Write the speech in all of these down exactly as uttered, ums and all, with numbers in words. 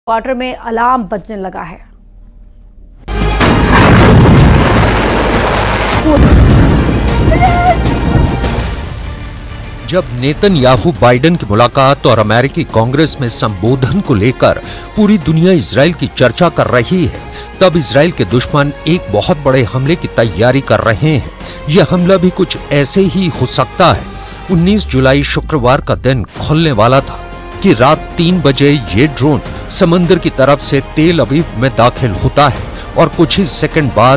Quarter में alarm बजने लगा है। जब नेतन्याहू बाइडेन की मुलाकात और अमेरिकी कांग्रेस में संबोधन को लेकर पूरी दुनिया इजराइल की चर्चा कर रही है, तब इजराइल के दुश्मन एक बहुत बड़े हमले की तैयारी कर रहे हैं। यह हमला भी कुछ ऐसे ही हो सकता है। उन्नीस जुलाई शुक्रवार का दिन खुलने वाला था कि रात तीन बजे ये ड्रोन समंदर की तरफ से तेल अवीव में दाखिल होता है और कुछ ही सेकंड बाद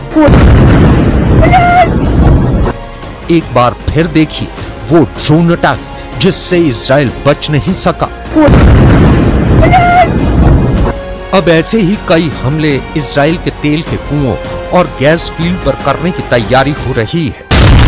एक बार फिर देखिए वो ड्रोन अटैक जिससे इजराइल बच नहीं सका। अब ऐसे ही कई हमले इजराइल के तेल के कुओं और गैस फील्ड पर करने की तैयारी हो रही है।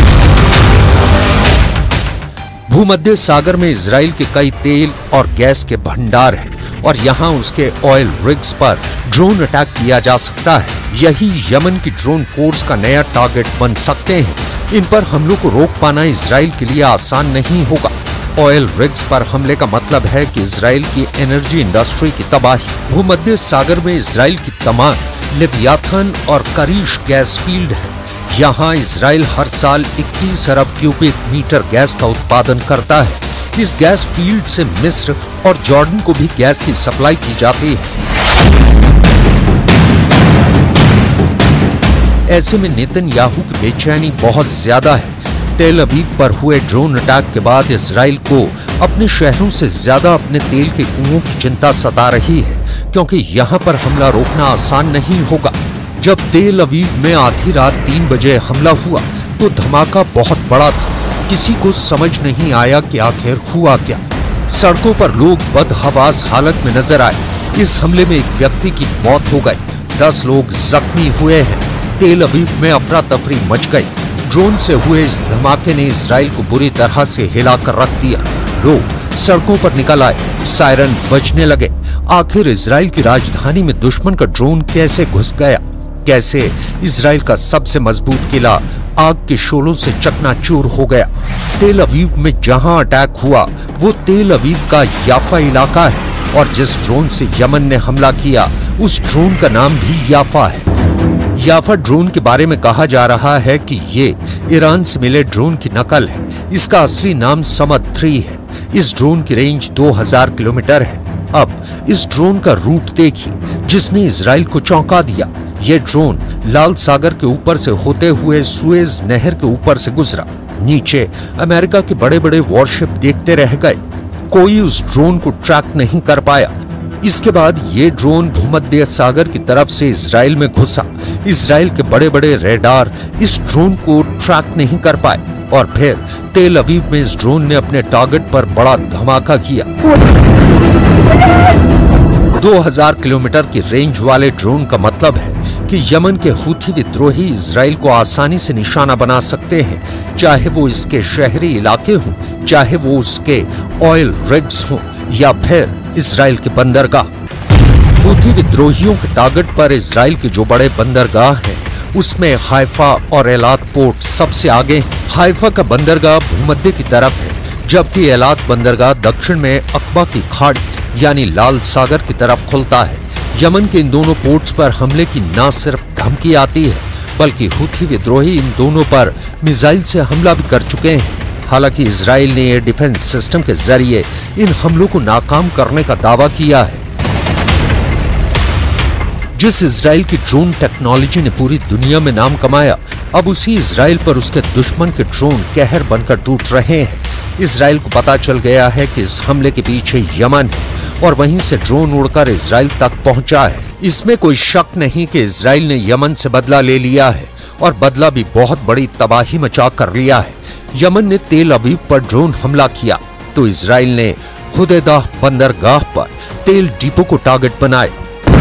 भूमध्य सागर में इजराइल के कई तेल और गैस के भंडार हैं और यहां उसके ऑयल रिग्स पर ड्रोन अटैक किया जा सकता है। यही यमन की ड्रोन फोर्स का नया टारगेट बन सकते हैं। इन पर हमलों को रोक पाना इजराइल के लिए आसान नहीं होगा। ऑयल रिग्स पर हमले का मतलब है कि इजराइल की एनर्जी इंडस्ट्री की तबाही। भूमध्य सागर में इजराइल की तमाम लेवियाथन और करीश गैस फील्ड है। यहाँ इजराइल हर साल इक्कीस अरब क्यूबिक मीटर गैस का उत्पादन करता है। इस गैस फील्ड से मिस्र और जॉर्डन को भी गैस की सप्लाई की जाती है। ऐसे में नेतन्याहू की बेचैनी बहुत ज्यादा है। तेल अवीव पर हुए ड्रोन अटैक के बाद इजराइल को अपने शहरों से ज्यादा अपने तेल के कुओं की चिंता सता रही है, क्योंकि यहाँ पर हमला रोकना आसान नहीं होगा। जब तेल अवीव में आधी रात तीन बजे हमला हुआ तो धमाका बहुत बड़ा था। किसी को समझ नहीं आया कि आखिर हुआ क्या। सड़कों पर लोग बदहवास हालत में नजर आए। इस हमले में एक व्यक्ति की मौत हो गई, दस लोग जख्मी हुए हैं। तेल अवीव में अफरा तफरी मच गई। ड्रोन से हुए इस धमाके ने इजराइल को बुरी तरह से हिलाकर रख दिया। लोग सड़कों पर निकल आए, सायरन बजने लगे। आखिर इजराइल की राजधानी में दुश्मन का ड्रोन कैसे घुस गया? कैसे इजराइल का सबसे मजबूत किला आग के शोलों से चकनाचूर हो गया? तेल अवीव में जहां अटैक हुआ वो तेल अवीव का याफा इलाका है और जिस ड्रोन से यमन ने हमला किया उस ड्रोन का नाम भी याफा है। याफा ड्रोन के बारे में कहा जा रहा है कि ये ईरान से मिले ड्रोन की नकल है। इसका असली नाम समद थ्री है। इस ड्रोन की रेंज दो हज़ार किलोमीटर है। अब इस ड्रोन का रूट देखिए जिसने इजराइल को चौंका दिया। ये ड्रोन लाल सागर के ऊपर से होते हुए सुएज नहर के ऊपर से गुजरा। नीचे अमेरिका के बड़े बड़े वॉरशिप देखते रह गए। कोई उस ड्रोन को ट्रैक नहीं कर पाया। इसके बाद ये ड्रोन भूमध्य सागर की तरफ से इजराइल में घुसा। इजराइल के बड़े बड़े रेडार इस ड्रोन को ट्रैक नहीं कर पाए और फिर तेल अवीव में इस ड्रोन ने अपने टारगेट पर बड़ा धमाका किया। दो हज़ार किलोमीटर की रेंज वाले ड्रोन का मतलब है कि यमन के हूथी विद्रोही इजराइल को आसानी से निशाना बना सकते हैं, चाहे वो इसके शहरी इलाके हों, चाहे वो उसके ऑयल रिग्स हों या फिर इजराइल के बंदरगाह। हूथी विद्रोहियों के टारगेट पर इजराइल के जो बड़े बंदरगाह हैं उसमें हाइफा और एलात पोर्ट सबसे आगे हैं। हाइफा का बंदरगाह भूमध्य की तरफ है, जबकि एलात बंदरगाह दक्षिण में अकबा की खाड़ी यानी लाल सागर की तरफ खुलता है। यमन के इन दोनों पोर्ट्स पर हमले की न सिर्फ धमकी आती है बल्कि हूथी विद्रोही इन दोनों पर मिसाइल से हमला भी कर चुके हैं। हालांकि इजराइल ने एयर डिफेंस सिस्टम के जरिए इन हमलों को नाकाम करने का दावा किया है। जिस इजराइल की ड्रोन टेक्नोलॉजी ने पूरी दुनिया में नाम कमाया, अब उसी इजराइल पर उसके दुश्मन के ड्रोन कहर बनकर टूट रहे हैं। इजराइल को पता चल गया है कि इस हमले के पीछे यमन है और वहीं से ड्रोन उड़कर इजराइल तक पहुंचा है। इसमें कोई शक नहीं कि इजराइल ने यमन से बदला ले लिया है और बदला भी बहुत बड़ी तबाही मचा कर लिया है। यमन ने तेल अवीव पर ड्रोन हमला किया तो इजराइल ने हुदैदा बंदरगाह पर तेल डिपो को टारगेट बनाया।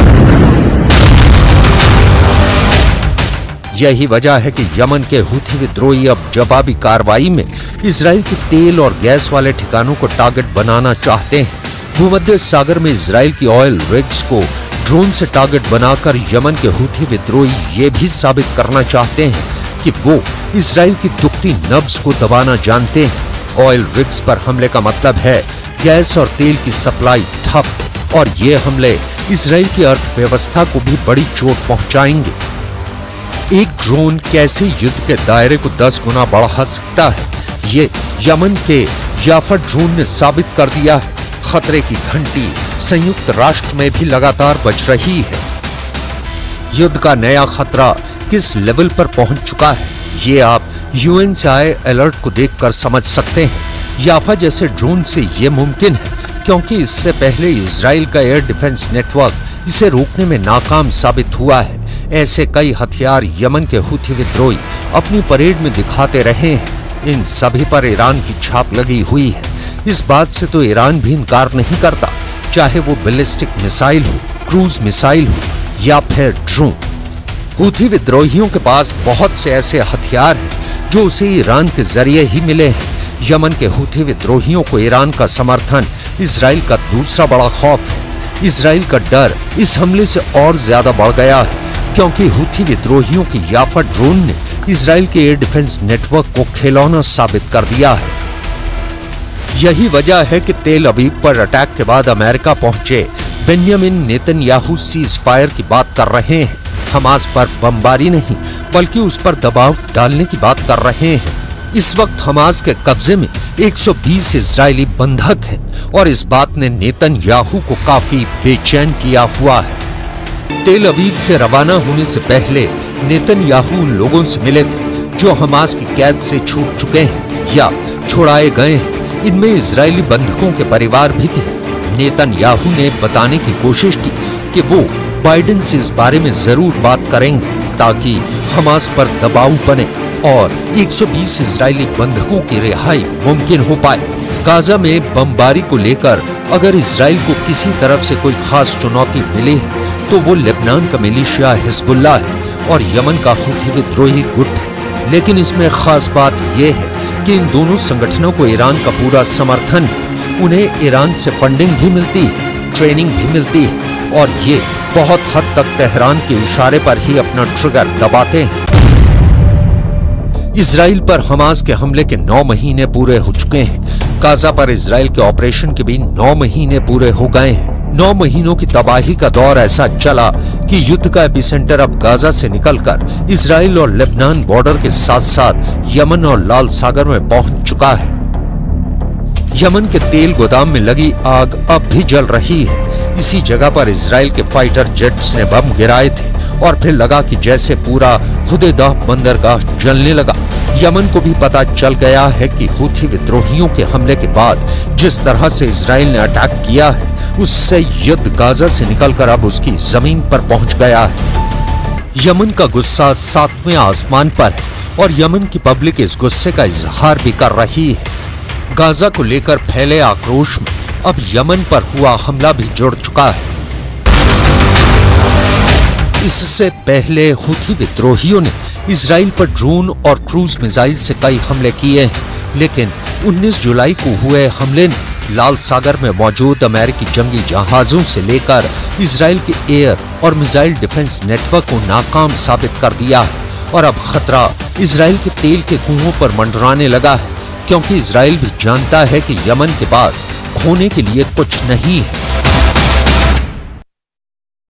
यही वजह है कि यमन के हूथी विद्रोही अब जवाबी कार्रवाई में इजराइल के तेल और गैस वाले ठिकानों को टारगेट बनाना चाहते हैं। भूमध्य सागर में इजराइल की ऑयल रिग्स को ड्रोन से टारगेट बनाकर यमन के हूथी विद्रोही ये भी साबित करना चाहते हैं कि वो इजराइल की दुखती नब्ज को दबाना जानते हैं। ऑयल रिग्स पर हमले का मतलब है गैस और तेल की सप्लाई ठप और ये हमले इसराइल की अर्थव्यवस्था को भी बड़ी चोट पहुंचाएंगे। एक ड्रोन कैसे युद्ध के दायरे को दस गुना बढ़ा सकता है, ये यमन के याफा ड्रोन ने साबित कर दिया है। खतरे की घंटी संयुक्त राष्ट्र में भी लगातार बज रही है। युद्ध का नया खतरा किस लेवल पर पहुंच चुका है, ये आप यूएन से आए अलर्ट को देखकर समझ सकते हैं। याफा जैसे ड्रोन से ये मुमकिन है क्योंकि इससे पहले इजराइल का एयर डिफेंस नेटवर्क इसे रोकने में नाकाम साबित हुआ है। ऐसे कई हथियार यमन के हुथी विद्रोही अपनी परेड में दिखाते रहे हैं। इन सभी पर ईरान की छाप लगी हुई है। इस बात से तो ईरान भी इनकार नहीं करता, चाहे वो बैलिस्टिक मिसाइल हो, क्रूज मिसाइल हो या फिर ड्रोन। हुथी विद्रोहियों के पास बहुत से ऐसे हथियार हैं जो उसे ईरान के जरिए ही मिले हैं। यमन के हुथी विद्रोहियों को ईरान का समर्थन इजराइल का दूसरा बड़ा खौफ है। इजराइल का डर इस हमले से और ज्यादा बढ़ गया है क्योंकि हुथी विद्रोहियों की याफा ड्रोन ने इजराइल के एयर डिफेंस नेटवर्क को खिलौना साबित कर दिया है। यही वजह है कि तेल अवीव पर अटैक के बाद अमेरिका पहुंचे बेंयामिन नेतन्याहू सीज फायर की बात कर रहे हैं। हमास पर बमबारी नहीं बल्कि उस पर दबाव डालने की बात कर रहे हैं। इस वक्त हमास के कब्जे में एक सौ बीस इजरायली बंधक हैं और इस बात ने नेतन्याहू को काफी बेचैन किया हुआ है। तेल अवीव से रवाना होने से पहले नेतन्याहू उन लोगों से मिले थे जो हमास की कैद से छूट चुके हैं या छुड़ाए गए हैं। इनमें इजरायली बंधकों के परिवार भी थे। नेतन्याहू ने बताने की कोशिश की कि वो बाइडेन से इस बारे में जरूर बात करेंगे ताकि हमास पर दबाव बने और एक सौ बीस इजरायली बंधकों की रिहाई मुमकिन हो पाए। गाजा में बमबारी को लेकर अगर इजराइल को किसी तरफ से कोई खास चुनौती मिली है तो वो लेबनान का मिलिशिया हिजबुल्लाह है और यमन का हुथी विद्रोही गुट है। लेकिन इसमें खास बात यह है कि इन दोनों संगठनों को ईरान का पूरा समर्थन है। उन्हें ईरान से फंडिंग भी मिलती है, ट्रेनिंग भी मिलती है और ये बहुत हद तक तेहरान के इशारे पर ही अपना ट्रिगर दबाते हैं। इजराइल पर हमास के हमले के नौ महीने पूरे हो चुके हैं। गाजा पर इजराइल के ऑपरेशन के भी नौ महीने पूरे हो गए हैं। नौ महीनों की तबाही का दौर ऐसा चला कि युद्ध का एपिसेंटर अब गाजा से निकलकर इजराइल और लेबनान बॉर्डर के साथ साथ यमन और लाल सागर में पहुंच चुका है। यमन के तेल गोदाम में लगी आग अब भी जल रही है। इसी जगह पर इजराइल के फाइटर जेट्स ने बम गिराए थे और फिर लगा कि जैसे पूरा हुदैदा बंदरगाह जलने लगा। यमन को भी पता चल गया है कि हुथी विद्रोहियों के हमले के बाद जिस तरह से इजराइल ने अटैक किया है उससे युद्ध गाजा से निकलकर अब उसकी जमीन पर पहुंच गया है। यमन का गुस्सा सातवें आसमान पर है और यमन की पब्लिक इस गुस्से का इजहार भी कर रही है। गाजा को लेकर फैले आक्रोश में अब यमन पर हुआ हमला भी जुड़ चुका है। इससे पहले हुथी विद्रोहियों ने इजराइल पर ड्रोन और क्रूज मिसाइल से कई हमले किए हैं, लेकिन उन्नीस जुलाई को हुए हमले ने लाल सागर में मौजूद अमेरिकी जंगी जहाजों से लेकर इजराइल के एयर और मिसाइल डिफेंस नेटवर्क को नाकाम साबित कर दिया है और अब खतरा इजराइल के तेल के कुओं पर मंडराने लगा है क्योंकि इजराइल भी जानता है कि यमन के पास खोने के लिए कुछ नहीं है।